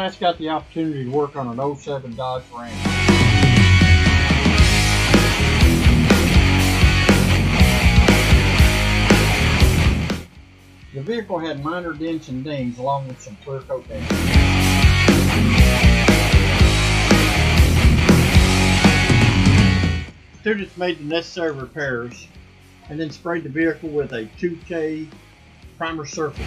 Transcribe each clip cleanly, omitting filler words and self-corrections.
class got the opportunity to work on an 07 Dodge Ram. The vehicle had minor dents and dings along with some clear coat damage. Students made the necessary repairs and then sprayed the vehicle with a 2K primer surface.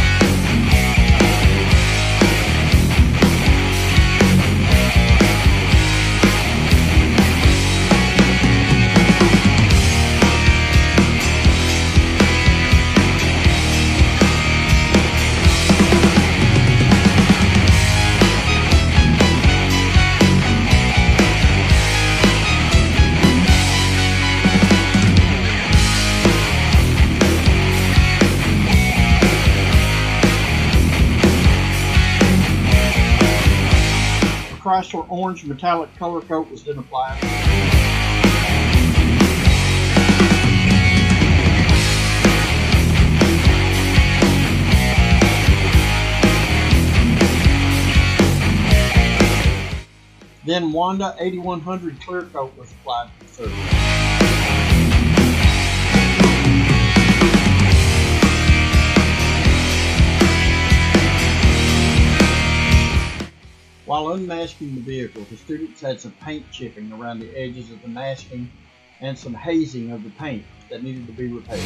Chrysler orange metallic color coat was then applied. Then Wanda 8100 clear coat was applied to the surface. While unmasking the vehicle, the students had some paint chipping around the edges of the masking and some hazing of the paint that needed to be repaired.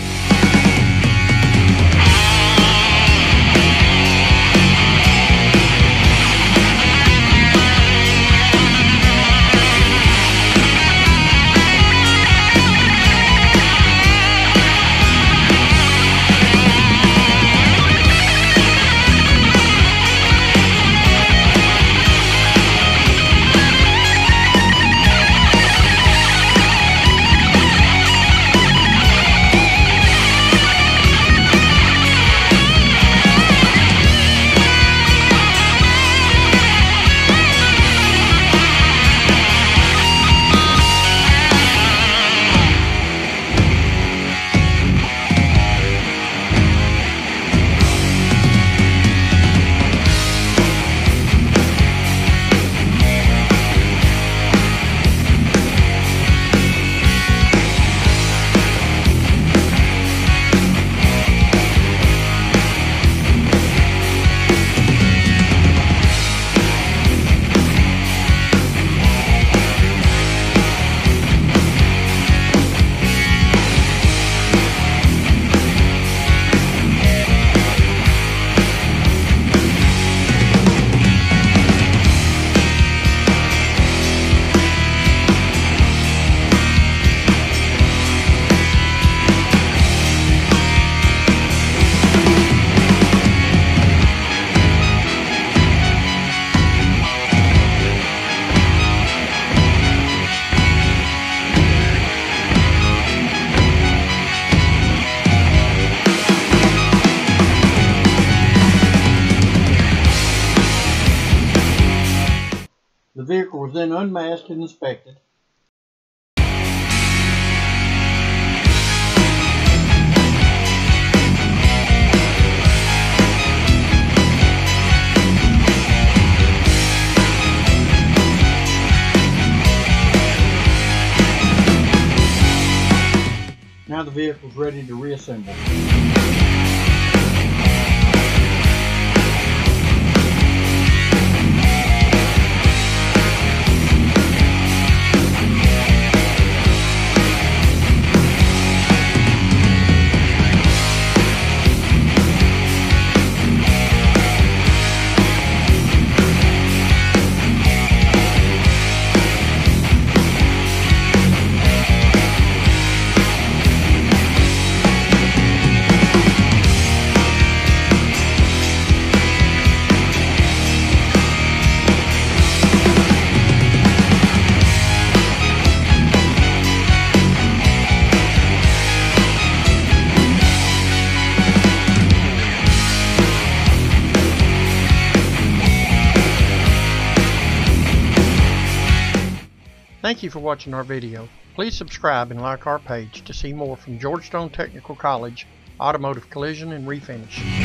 The vehicle was then unmasked and inspected. Now the vehicle is ready to reassemble. Thank you for watching our video. Please subscribe and like our page to see more from George Stone Technical College Automotive Collision and Refinish.